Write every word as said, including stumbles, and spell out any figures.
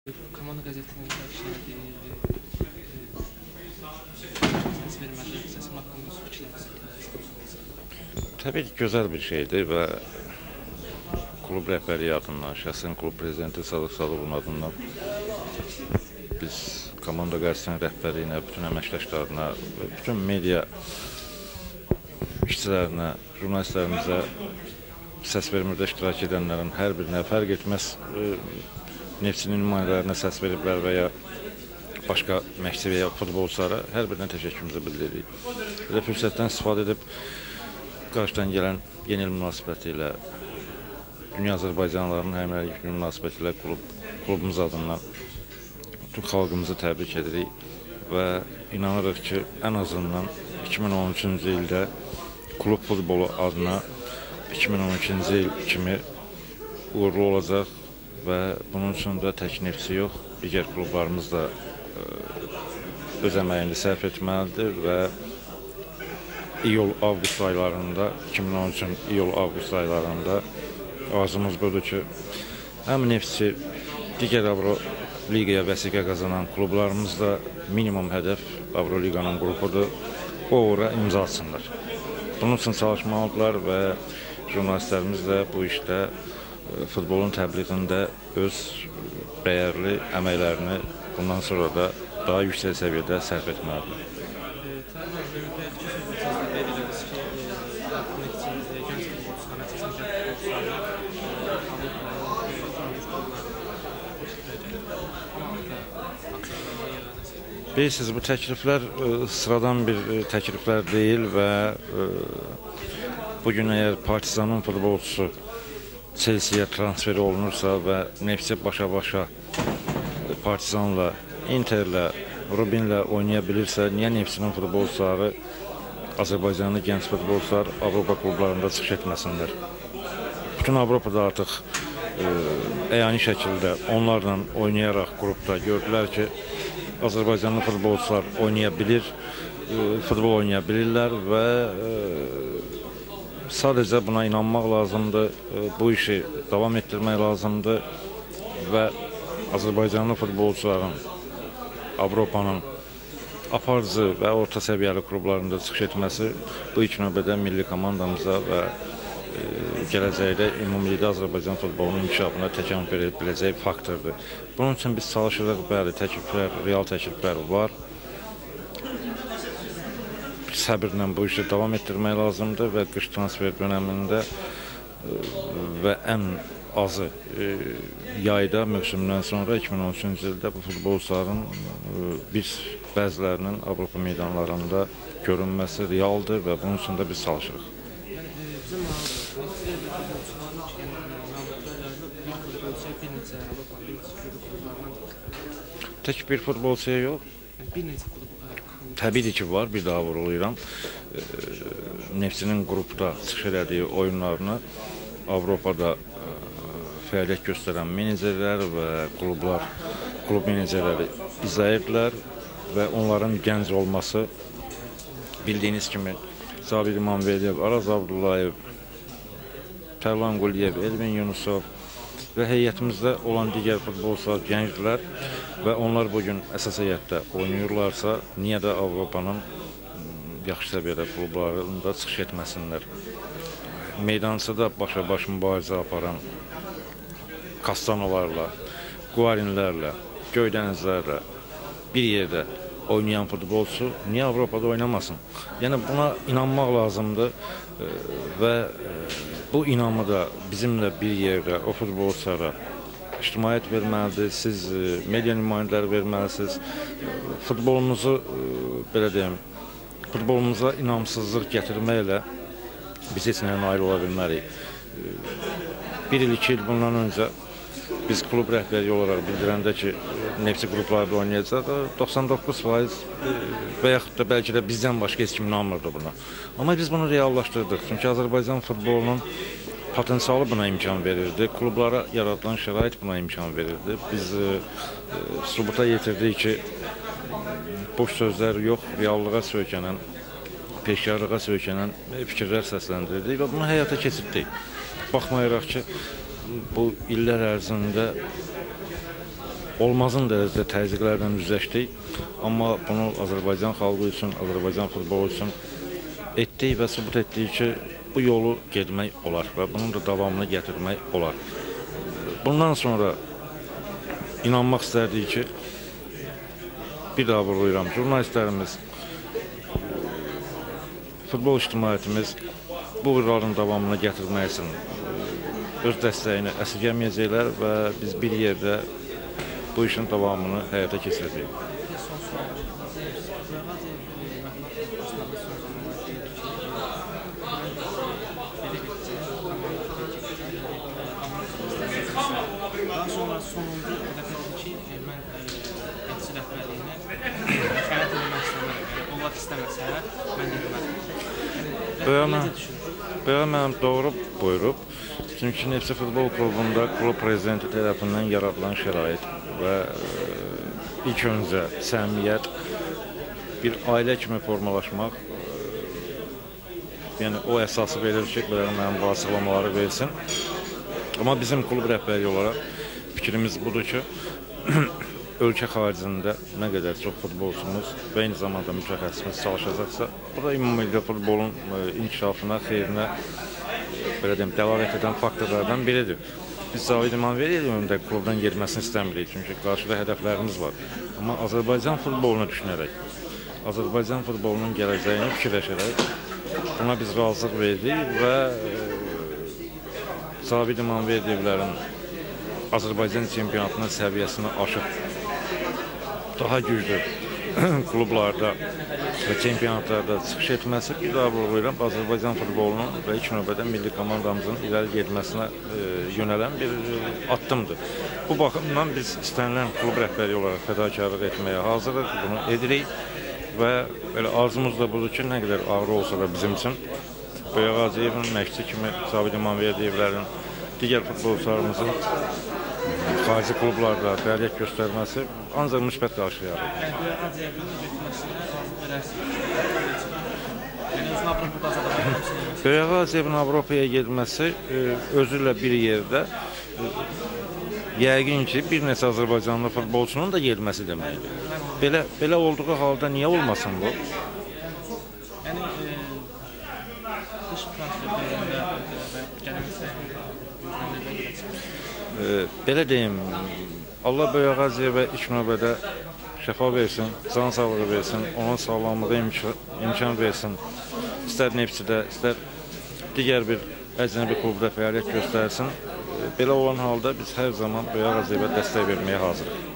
Komanda qəzetinin işlədiyi səs verməli, səsim haqqında fikirləriniz? Təbii ki, gözəl bir şeydir və klub rəhbərliyi adından, şəxsən klub prezidenti Sadıq Sadıqovun adından biz komanda qəzetinin rəhbərliyinə, bütün əməkdaşlarına, bütün media işçilərinə, jurnalistlərimizə, səs vermədə iştirak edənlərin hər birinə fərq etməz Neftçinin nümayəndələrinə səs veriblər və ya başqa məşqçi və ya futbolçulara hər birinə təşəkkürümüzü bildiririk. Belə fürsətdən istifadə edib qarşıdan gələn yeni il münasibəti ilə, Dünya Azərbaycanlılarının həmrəylik günü münasibəti ilə klub, klubumuz adından bütün xalqımızı təbrik edirik və inanırıq ki, ən azından iki min on üçüncü ildə klub futbolu adına iki min on ikinci il kimi uğurlu olacaq və bunun üçün də tək Neftçi yox, digər klublarımız da öz əməyini sərf etməlidir və iyul-avqust aylarında, iki min on üçün iyul-avqust aylarında arzumuz budur ki, həm Neftçi, digər Avroliqaya vəsiqə qazanan klublarımız da minimum hədəf Avroliqanın qrupudur, o uğura imza atsınlar. Bunun üçün çalışmalıdırlar və jurnalistlərimiz də bu işdə futbolun təbliğində öz dəyərli əməklərini bundan sonra da daha yüksək səviyyədə sərf etməlidir. Bilirsiniz, bu təkliflər sıradan bir təkliflər deyil və bugün əgər Partizanın futbolçusu Chelsea'yə transferi olunursa və Neftçi başa-başa Partizanla, Interlə, Rubinlə oynaya bilirsə, niyə Neftçinin futbolçuları, Azərbaycanlı gənc futbolçular Avropa klublarında çıxış etməsinlər? Bütün Avropada artıq əyani şəkildə onlarla oynayaraq qrupda gördülər ki, Azərbaycanlı futbolçular oynaya bilir, futbol oynaya bilirlər və sadəcə buna inanmaq lazımdır, bu işi davam etdirmək lazımdır və Azərbaycanlı futbolçuların Avropanın aparıcı və orta səviyyəli klublarında çıxış etməsi bu ilk növbədə milli komandamıza və gələcəkdə ümumilikdə Azərbaycan futbolunun inkişafına təkan verə biləcək faktordur. Bunun üçün biz çalışırıq, bəli, təkliflər, real təkliflər var. Səbirlə bu işi davam etdirmək lazımdır və qış transfer dönəmində və ən azı yayda, mövsümdən sonra iki min on üçüncü ildə bu futbolçuların biz bəzilərinin Avropa meydanlarında görünməsi realdır və bunun üçün də biz çalışırıq. Tək bir futbolçuya yox. Təbii ki, var, bir daha vuruluyuram. Neftçinin qrupda çıxış elədiyi oyunlarını Avropada fəaliyyət göstərən menecerlər və klublar, klub menecerləri izah edirlər və onların gənc olması bildiyiniz kimi Sabir İmamveliyev, Araz Abdullayev, Tərlan Quliyev, Elvin Yunusov və heyətimizdə olan digər futbolçular gəncdilər və onlar bugün əsas heyətdə oynayırlarsa, niyə də Avropanın yaxşı səviyyədə klublarında çıxış etməsinlər? Meydançada başa-baş mübarizə aparan Kastanolarla, Guarinlərlə, Göydənizlərlə bir yerdə oynayan futbolçu niyə Avropada oynamasın? Yəni buna inanmaq lazımdır və bu inamı da bizimlə bir yerdə o futbolçulara ictimaiyyət verməlidir, siz media nümayəndələri verməlisiniz. Futbolumuzu, belə deyim, futbolumuza inamsızlıq gətirməklə biz heç nəyə nail ola bilmərik. Bir il, iki il bundan öncə biz klub rəhbərliyi olaraq bildirəndə ki, Neftçi qruplarda oynayacaq, doxsan doqquz faiz və yaxud da bəlkə də bizdən başqa heç kim inanmırdı buna. Amma biz bunu reallaşdırdıq, çünki Azərbaycan futbolunun potensialı buna imkan verirdi, klublara yaradılan şərait buna imkan verirdi. Biz sübuta yetirdik ki, boş sözlər yox, reallığa söykənən, peşkarlığa söykənən fikirlər səsləndirdik və bunu həyata keçirdik. Baxmayaraq ki, bu illər ərzində olmazın dərəcədə təzyiqlərlə üzləşdik. Amma bunu Azərbaycan xalqı üçün, Azərbaycan futbolu üçün etdik və sübut etdik ki, bu yolu getmək olar və bunun da davamını gətirmək olar. Bundan sonra inanmaq istərdik ki, bir daha vuruluyuram, jurnalistlərimiz, futbol ictimaiyyətimiz bu uğurların davamını gətirmək üçün öz dəstəyini əsirgəməyəcəklər və biz bir yerdə bu işin davamını həyata keçirəcəyik. Daha sonra sonunda dedi ki, mən etçi rəhbərliyinə xəyanət eləmək istəmərəm. Onlar istəməsə, mən etmərəm. Belə mənim doğru buyurub. Çünki Neftçi Futbol Klubunda klub prezidenti tərəfindən yaradılan şərait və ilk öncə səmimiyyət, bir ailə kimi formalaşmaq, yəni o əsası verir ki, mənim bu açıqlamaları versin. Amma bizim klub rəhbəri olaraq fikrimiz budur ki, ölkə xaricində nə qədər çox futbolçumuz və eyni zamanda mütəxəssisimiz çalışacaqsa, bu da ümumilikdə futbolun inkişafına, xeyrinə belə deyim, dəlalət edən faktorlardan biridir. Biz Cavid İmanveliyev önündə klubdan getməsini istəmirik, çünki qarşıda hədəflərimiz var. Amma Azərbaycan futbolunu düşünərək, Azərbaycan futbolunun gələcəyini fikirləşərək buna biz razılıq verdik və Cavid İmanveliyevlərin Azərbaycan çempionatının səviyyəsini aşıb daha güclü klublarda və çempionatlarda çıxış etməsi bir daha vurğulayıram, Azərbaycan futbolunun və ilk növbədə milli komandamızın irəli getməsinə e, yönələn bir e, addımdır. Bu baxımdan biz istənilən klub rəhbəri olaraq fədakarlıq etməyə hazırıq, bunu edirik və belə arzumuz da budur ki, nə qədər ağır olsa da bizim üçün Böyük Ağacıyevin məşqçi kimi Cavid İmanveliyevlərin, digər futbolçularımızın xarici klublarda fəaliyyət göstərməsi ancaq müsbət qarşılayarıq. Yəni, Böyük Ağacıyevin getməsinə razı verərsiniz. Yəni, özün Avropada azadlıqlar. Böyük Ağacıyevin Avropaya getməsi özü ilə bir yerdə yəqin ki, bir neçə Azərbaycanlı futbolçunun da getməsi deməkdir. Belə, belə olduğu halda niyə olmasın bu? Yəni, dış transferlərində və gələnsə belə deyim, Allah Böyük Ağacıyevə ilk növbədə şəfa versin, can sağlığı versin, onun sağlamlığı imkan, imkan versin. İstər Neftçidə, istər digər bir əcnəbi klubda fəaliyyət göstərsin. Belə olan halda biz hər zaman Böyük Ağacıyevə dəstək verməyə hazırıq.